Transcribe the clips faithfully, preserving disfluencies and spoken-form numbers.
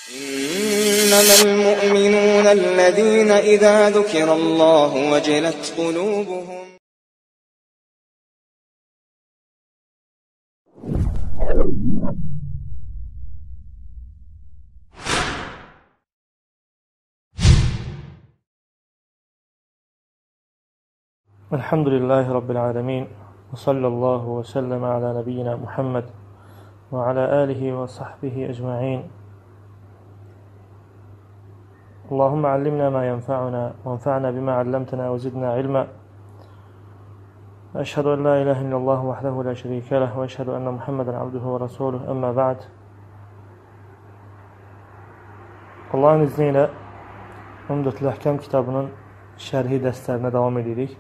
إنما المؤمنون الذين إذا ذكر الله وجلت قلوبهم. الحمد لله رب العالمين وصلى الله وسلم على نبينا محمد وعلى آله وصحبه أجمعين. اللهم علمنا ما ينفعنا وانفعنا بما علمتنا وزدنا علما. أشهد أن لا إله إلا الله وحده لا شريك له وأشهد أن محمدا عبده ورسوله. أما بعد. Allah'ın izniyle Umdetül Ahkam kitabının şerhi derslerine devam edirik.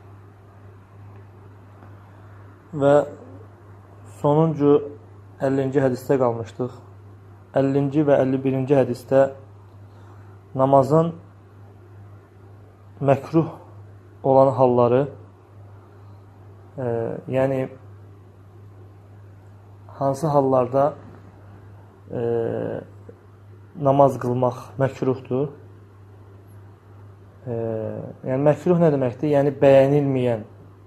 Və sonuncu əllinci hədisdə qalmışdıq. əllinci və əlli birinci hədisdə namazın məkruh olan halları, e, yəni hansı hallarda e, namaz qılmaq məkruhdur. E, yəni məkruh nə deməkdir? Yəni bəyənilməyən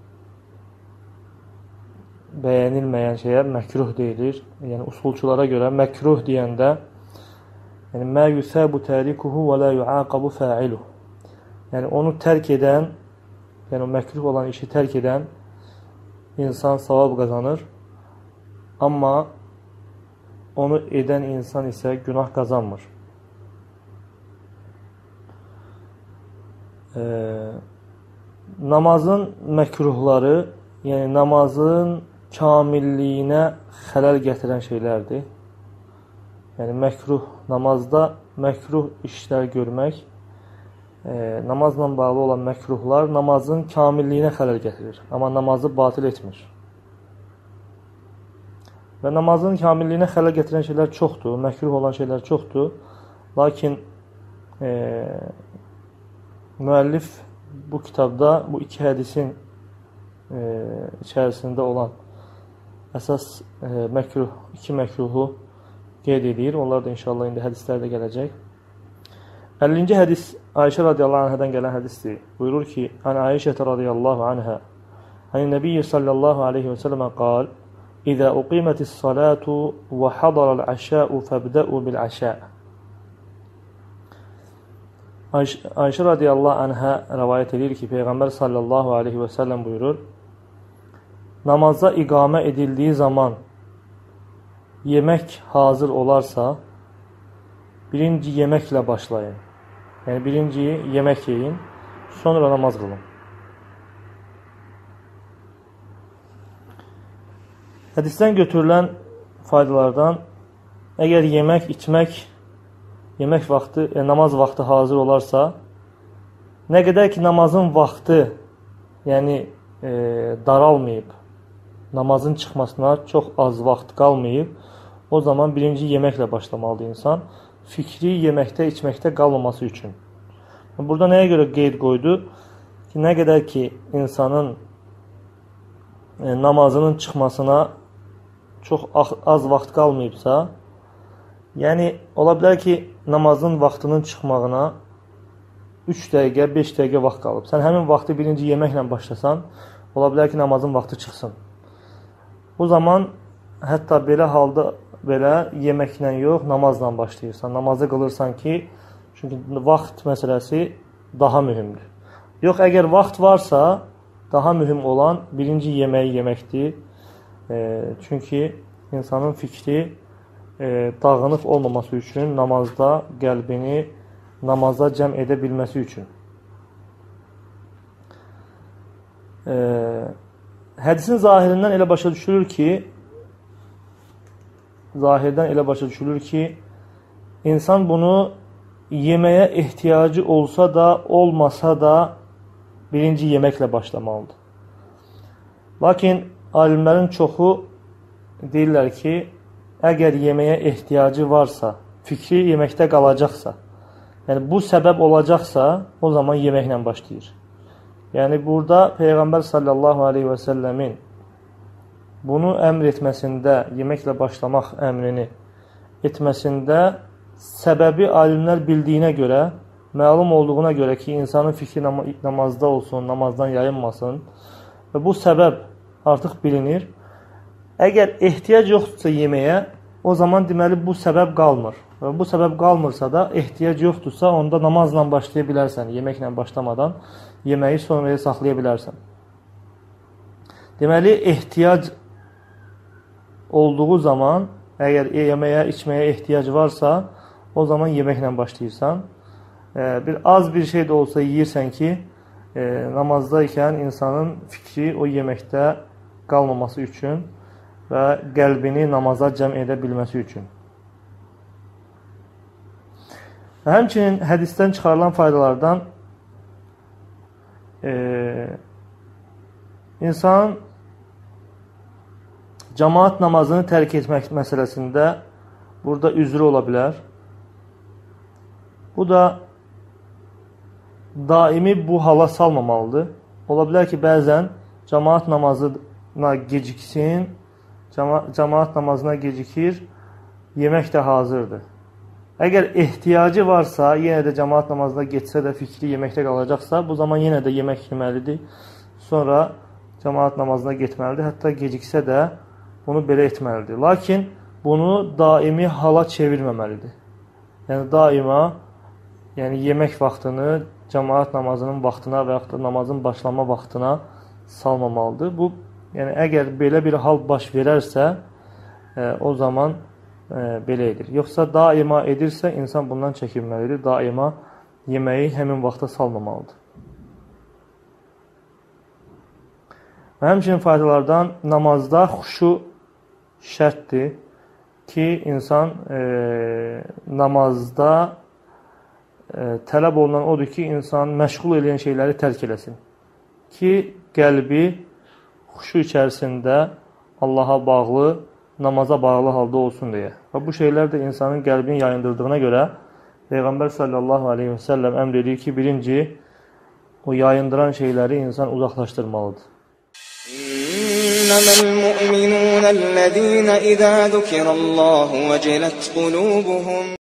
bəyənilməyən şeyə məkruh deyilir. Yəni usulçulara görə məkruh deyəndə yəni mə yusəbu tərikuhu və la yuaqabu fa'iluh. Yəni onu tərk edən, yəni o məkruh olan işi tərk edən insan savab qazanır. Amma onu edən insan isə günah qazanmır. E, namazın məkruhları, yəni namazın kamilliyinə xələl gətirən şeylərdir. Yəni məkruh, namazda məkruh işlər görmək, e, namazla bağlı olan məkruhlar namazın kamilliyinə xələl gətirir. Amma namazı batil etmir. Və namazın kamilliyinə xələl gətirən şeylər çoxdur, məkruh olan şeylər çoxdur. Lakin e, müəllif bu kitabda bu iki hədisin e, içərisində olan əsas e, məkruh, iki məkruhu qeyd edir. Onlar da inşallah indi hədislərdə gələcək. əllinci hədis Ayşə radiyallahu anhadan gələn hədisdir. Buyurur ki, An Ayşə radiyallahu anha Hani Nəbiyyə sallallahu aleyhi və səlləmə qal İzə uqimətis salatu və hadaral əşəu fəbdəu bil əşə. Ayşə radiyallahu anha rəvayət edir ki, Peyğəmbər sallallahu aleyhi və səlləm buyurur, namaza iqamə edildiyi zaman yemək hazır olarsa, birinci yeməklə başlayın. Yəni birinci yemək yeyin, sonra namaz qılın. Hədisdən götürülən faydalardan, əgər yemək, içmək, yemək vaxtı, yəni namaz vaxtı hazır olarsa, nə qədər ki namazın vaxtı, yəni e, daralmayıb, namazın çıxmasına çox az vaxt qalmayıb, o zaman birinci yeməklə başlamalıdır insan. Fikri yeməkdə, içməkdə qalmaması üçün. Burada nəyə görə qeyd qoydu? Ki, nə qədər ki insanın e, namazının çıxmasına çox az vaxt qalmayıbsa, yəni ola bilər ki, namazın vaxtının çıxmağına üç dəqiqə, beş dəqiqə vaxt qalıb. Sən həmin vaxtı birinci yeməklə başlasan, ola bilər ki, namazın vaxtı çıxsın. Bu zaman hətta belə halda belə yeməklə yox, namazla başlayırsan. Namazı qılırsan ki, çünki vaxt məsələsi daha mühümdür. Yox, əgər vaxt varsa, daha mühüm olan birinci yeməyi yeməkdir. E, çünki insanın fikri e, dağınıq olmaması üçün, namazda qəlbini namaza cəm edə bilməsi üçün. E, hədisin zahirindən elə başa düşülür ki, zahirdən elə başa düşülür ki, insan bunu yeməyə ehtiyacı olsa da, olmasa da birinci yeməklə başlamalıdır. Lakin alimlərin çoxu deyirlər ki, əgər yeməyə ehtiyacı varsa, fikri yeməkdə qalacaqsa, yəni bu səbəb olacaqsa, o zaman yeməklə başlayır. Yəni burada Peyğəmbər sallallahu aleyhi və səlləmin bunu əmr etməsində, yeməklə başlamaq əmrini etməsində səbəbi alimlər bildiyinə görə, məlum olduğuna görə ki, insanın fikri nam namazda olsun, namazdan yayınmasın və bu səbəb artıq bilinir. Əgər ehtiyac yoxdursa yeməyə, o zaman deməli bu səbəb qalmır. Və bu səbəb qalmırsa da, ehtiyac yoxdursa, onda namazla başlaya bilərsən, yeməklə başlamadan yeməyi sonraya saxlaya bilərsən. Deməli, ehtiyac olduğu zaman, əgər yeməyə, içməyə ehtiyac varsa, o zaman yeməklə başlayırsan. Bir az bir şey də olsa yeyirsən ki, namazdayken insanın fikri o yeməkdə qalmaması üçün və qəlbini namaza cəm edə bilməsi üçün. Və həmçinin hədisdən çıxarılan faydalardan e, insan cəmaat namazını tərk etmək məsələsində burada üzrü ola bilər. Bu da daimi bu hala salmamalıdır. Ola bilər ki, bəzən cəmaat namazına geciksin, cəma cəmaat namazına gecikir, yemək də hazırdır. Əgər ehtiyacı varsa, yenə də cəmaat namazına getsə də fikri yeməkdə qalacaqsa, bu zaman yenə də yemək yeməlidir. Sonra cəmaat namazına getməlidir. Hətta geciksə də bunu belə etməlidir. Lakin bunu daimi hala çevirməməlidir. Yəni daima yəni yemək vaxtını cəmaat namazının vaxtına və yaxud da namazın başlama vaxtına salmamalıdır. Bu, yəni əgər belə bir hal baş verərsə, e, o zaman e, belə edir. Yoxsa daima edirsə, insan bundan çəkinməlidir. Daima yeməyi həmin vaxta salmamalıdır. Və həmçinin faydalardan namazda xuşu şərtdir ki, insan e, namazda e, tələb olunan odur ki, insan məşğul edən şeyləri tərk eləsin. Ki, qəlbi xuşu içərisində Allaha bağlı, namaza bağlı halda olsun deyə. Və bu şeylər də insanın qəlbini yayındırdığına görə Peyğəmbər sallallahu aleyhi və səlləm əmr edir ki, birinci, o yayındıran şeyləri insan uzaqlaşdırmalıdır. إنما المؤمنون الذين إذا ذكر الله وجلت قلوبهم